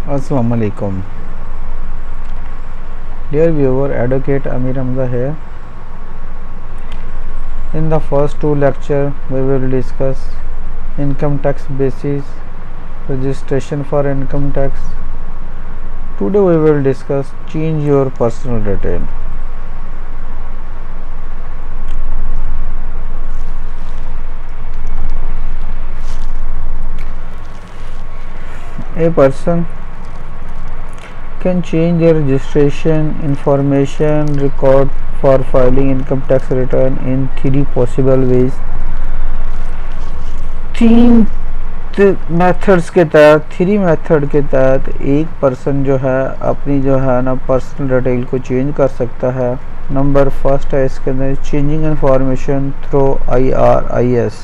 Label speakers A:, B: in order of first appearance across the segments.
A: Assalamu alaikum. Dear viewer, Advocate Amir Hamza here. In the first two lectures, we will discuss income tax basis, registration for income tax. Today we will discuss change your personal detail. A person can change their registration information record for filing income tax return in three possible ways. तीन methods के तहत three method के तहत एक person जो है अपनी जो है ना पर्सनल डिटेल को चेंज कर सकता है। नंबर फर्स्ट है इसके अंदर changing information through IRIS।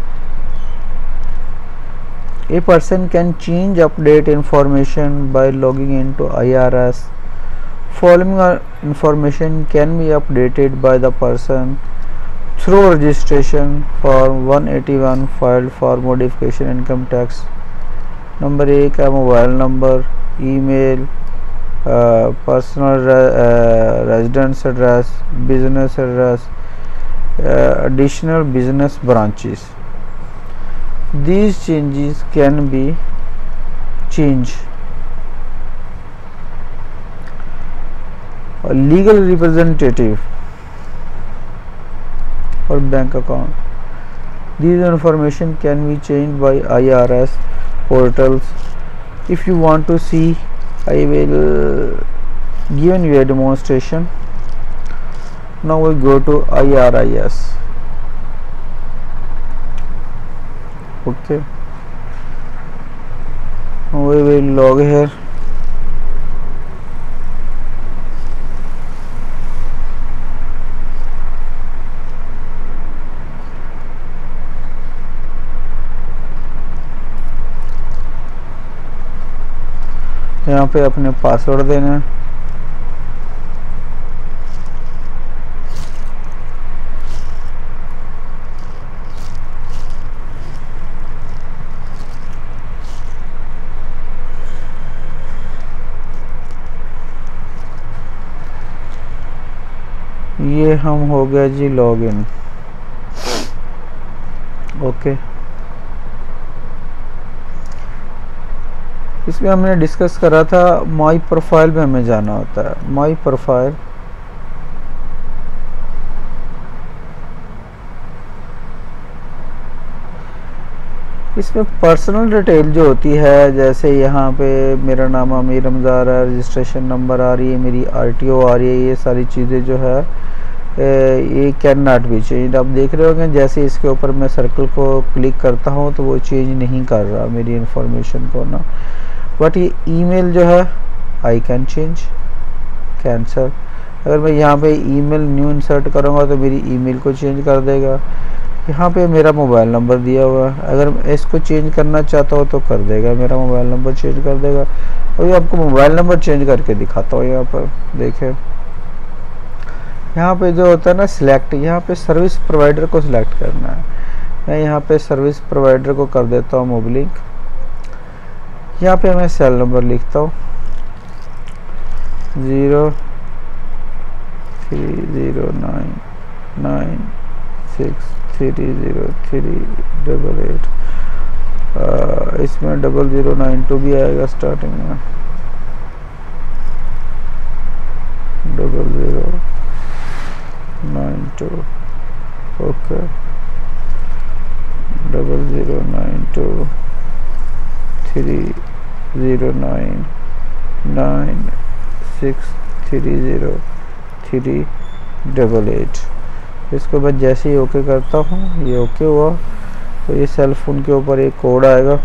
A: A person can change update information by logging into IRS. Following information can be updated by the person through registration form 181 filed for modification income tax. Number एक है mobile number, email, personal residence address, business address, additional business branches. These changes can be changed. A legal representative or bank account. These information can be changed by IRS portals. If you want to see, I will give you a demonstration. Now we go to IRIS. Okay, we will log here. यहाँ पे अपने password देना है। ये हम हो गया जी login. Okay, इसमें हमने डिस्कस करा था माई प्रोफाइल में हमें जाना होता है। माई प्रोफाइल इसमें पर्सनल डिटेल जो होती है, जैसे यहाँ पे मेरा नाम अमीर हमजा आ रहा है, रजिस्ट्रेशन नंबर आ रही है, मेरी RTO आ रही है, ये सारी चीज़ें जो है ये कैन नॉट बी चेंज। आप देख रहे होंगे जैसे इसके ऊपर मैं सर्कल को क्लिक करता हूँ तो वो चेंज नहीं कर रहा मेरी इंफॉर्मेशन को ना। बट ये ईमेल जो है आई कैन चेंज, कैंसर। अगर मैं यहाँ पे ईमेल न्यू इंसर्ट करूँगा तो मेरी ईमेल को चेंज कर देगा। यहाँ पे मेरा मोबाइल नंबर दिया हुआ है, अगर मैं इसको चेंज करना चाहता हूँ तो कर देगा, मेरा मोबाइल नंबर चेंज कर देगा। अभी आपको मोबाइल नंबर चेंज करके दिखाता हूँ। यहाँ पर देखें, यहाँ पे जो होता है ना सिलेक्ट, यहाँ पे सर्विस प्रोवाइडर को सिलेक्ट करना है। मैं यहाँ पे सर्विस प्रोवाइडर को कर देता हूँ मोबलिंक। यहाँ पे मैं सेल नंबर लिखता हूँ 0309963038। इसमें 0092 भी आएगा स्टार्टिंग में, 0092। ओके, 009230963038। इसको मैं जैसे ही ओके करता हूँ, ये ओके हुआ तो ये सेल फोन के ऊपर एक कोड आएगा।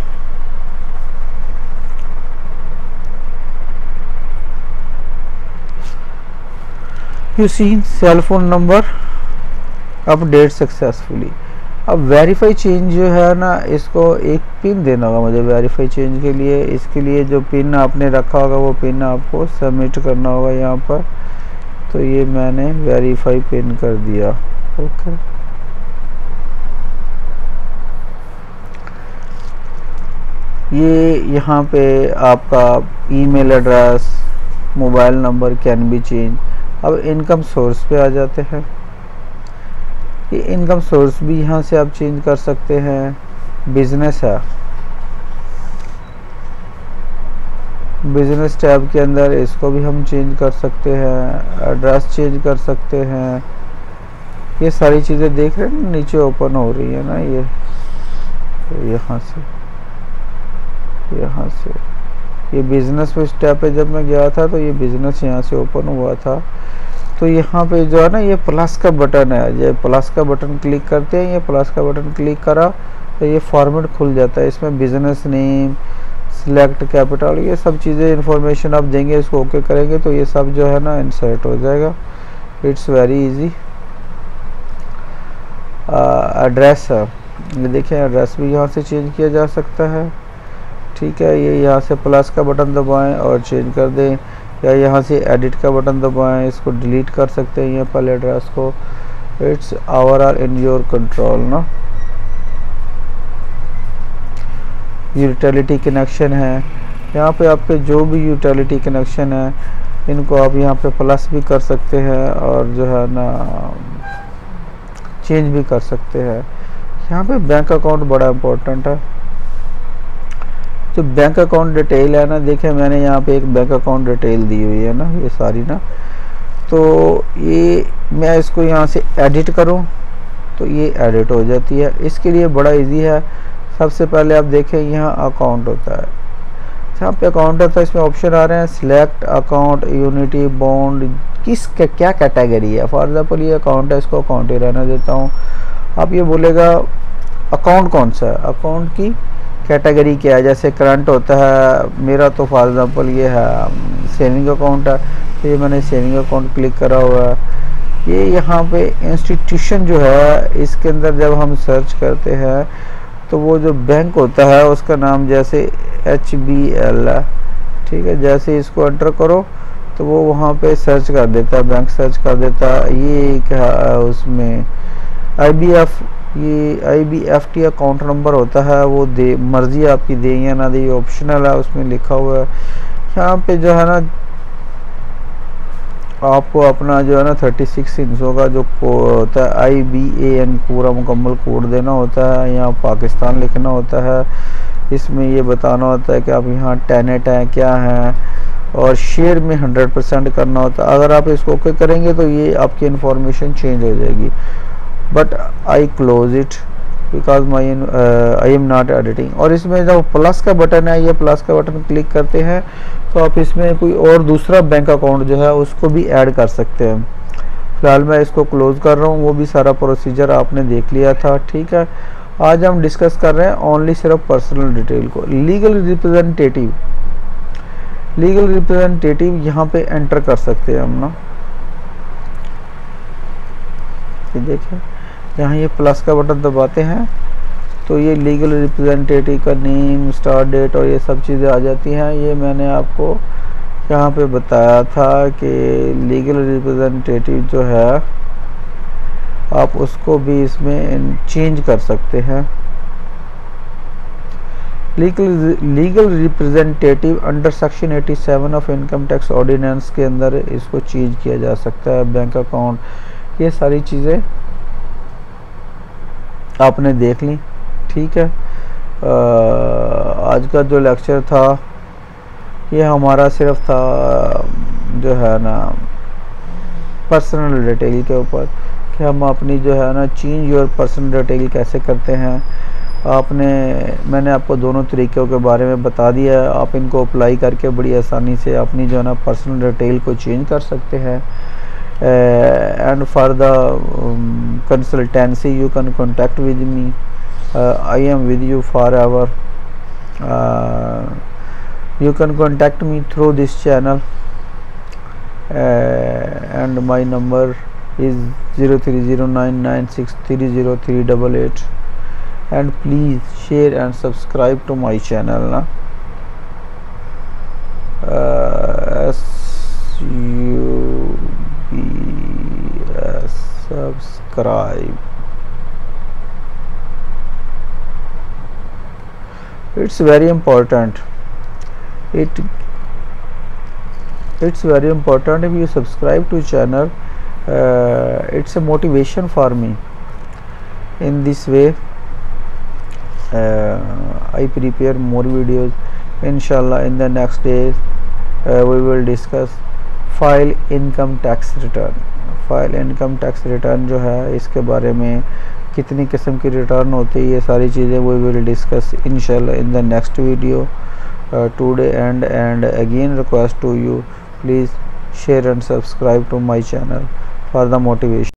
A: You see cell phone number update successfully. अब वेरीफाई चेंज जो है ना, इसको एक पिन देना होगा मुझे वेरीफाई चेंज के लिए। इसके लिए जो पिन आपने रखा होगा वो पिन आपको सबमिट करना होगा यहाँ पर। तो ये मैंने वेरीफाई पिन कर दिया। ओके, ये यहाँ पे आपका email address, mobile number can be change. अब इनकम सोर्स पे आ जाते हैं। ये इनकम सोर्स भी यहाँ से आप चेंज कर सकते हैं। बिजनेस है, बिजनेस टैब के अंदर इसको भी हम चेंज कर सकते हैं। एड्रेस चेंज कर सकते हैं। ये सारी चीज़ें देख रहे हैं ना, नीचे ओपन हो रही है ना। ये यहाँ से ये बिज़नेस पे टैब पे जब मैं गया था तो ये बिज़नेस यहाँ से ओपन हुआ था। तो यहाँ पे जो है ना, ये प्लस का बटन है। ये प्लस का बटन क्लिक करते हैं, ये प्लस का बटन क्लिक करा तो ये फॉर्मेट खुल जाता है। इसमें बिज़नेस नेम, सिलेक्ट कैपिटल, ये सब चीज़ें इंफॉर्मेशन आप देंगे, इसको ओके करेंगे तो ये सब जो है ना इंसर्ट हो जाएगा। It's very easy. एड्रेस है, ये देखिए एड्रेस भी यहाँ से चेंज किया जा सकता है। ठीक है, ये यहाँ से प्लस का बटन दबाएं और चेंज कर दें, या यहाँ से एडिट का बटन दबाएं, इसको डिलीट कर सकते हैं ये पहले एड्रेस को। It's our in your control ना। यूटिलिटी कनेक्शन है, यहाँ पे आपके जो भी यूटिलिटी कनेक्शन है इनको आप यहाँ पे प्लस भी कर सकते हैं और जो है ना चेंज भी कर सकते हैं। यहाँ पे बैंक अकाउंट बड़ा इम्पोर्टेंट है। जो बैंक अकाउंट डिटेल है ना, देखें मैंने यहाँ पे एक बैंक अकाउंट डिटेल दी हुई है ना, ये सारी ना। तो ये मैं इसको यहाँ से एडिट करूँ तो ये एडिट हो जाती है। इसके लिए बड़ा इजी है। सबसे पहले आप देखें यहाँ अकाउंट होता है, जहाँ पे अकाउंट होता है इसमें ऑप्शन आ रहे हैं सिलेक्ट अकाउंट, यूनिटी, बॉन्ड, किस क्या कैटेगरी है। फॉर एग्जाम्पल ये अकाउंट है, इसको अकाउंट ही रहने देता हूँ। आप ये बोलेगा अकाउंट कौन सा है, अकाउंट की कैटेगरी क्या है। जैसे करंट होता है, मेरा तो फॉर एग्जांपल ये है सेविंग अकाउंट है, तो ये मैंने सेविंग अकाउंट क्लिक करा हुआ है। ये यहाँ पे इंस्टीट्यूशन जो है, इसके अंदर जब हम सर्च करते हैं तो वो जो बैंक होता है उसका नाम जैसे HBL है। ठीक है, जैसे इसको एंटर करो तो वो वहाँ पे सर्च कर देता है, बैंक सर्च कर देता है। ये क्या है उसमें IBF, ये IBFT अकाउंट नंबर होता है, वो दे मर्जी आपकी दे या ना दे, ऑप्शनल है, उसमें लिखा हुआ है। यहाँ पे जो है ना आपको अपना जो है ना 36 इंचों का जो होता है IBAN पूरा मुकम्मल कोड देना होता है। यहाँ पाकिस्तान लिखना होता है, इसमें ये बताना होता है कि आप यहाँ टेनेट हैं क्या हैं, और शेयर में 100% करना होता है। अगर आप इसको ओके करेंगे तो ये आपकी इंफॉर्मेशन चेंज हो जाएगी। But I close it because I am not editing. और इसमें जो प्लस का बटन है, ये प्लस का बटन क्लिक करते हैं तो आप इसमें कोई और दूसरा बैंक अकाउंट जो है उसको भी ऐड कर सकते हैं। फिलहाल मैं इसको क्लोज कर रहा हूँ, वो भी सारा प्रोसीजर आपने देख लिया था। ठीक है, आज हम डिस्कस कर रहे हैं ओनली सिर्फ पर्सनल डिटेल को। लीगल रिप्रेजेंटेटिव, लीगल रिप्रेजेंटेटिव यहाँ पे एंटर कर सकते हैं हम ना। देखिए यहाँ ये प्लस का बटन दबाते हैं तो ये लीगल रिप्रेजेंटेटिव का नेम, स्टार्ट डेट और ये सब चीज़ें आ जाती हैं। ये मैंने आपको यहाँ पे बताया था कि लीगल रिप्रेजेंटेटिव जो है आप उसको भी इसमें चेंज कर सकते हैं। Legal representative under section 87 of income tax ordinance के अंदर इसको चेंज किया जा सकता है। बैंक अकाउंट, ये सारी चीज़ें आपने देख ली। ठीक है, आज का जो लेक्चर था ये हमारा सिर्फ था जो है ना पर्सनल डिटेल के ऊपर, कि हम अपनी जो है ना चेंज योर पर्सनल डिटेल कैसे करते हैं। मैंने आपको दोनों तरीक़ों के बारे में बता दिया है। आप इनको अप्लाई करके बड़ी आसानी से अपनी जो है ना पर्सनल डिटेल को चेंज कर सकते हैं। And for the consultancy you can contact with me. I am with you forever. You can contact me through this channel, and my number is 030996303888. And please share and subscribe to my channel na. subscribe. it's very important. it it's very important if you subscribe to channel. It's a motivation for me. In this way I prepare more videos. Inshallah in the next days we will discuss file income tax return. File income tax return जो है इसके बारे में कितनी किस्म की return होती है, ये सारी चीज़ें वी विल डिस्कस इंशाल्लाह in the next video today. And again request to you, please share and subscribe to my channel for the motivation.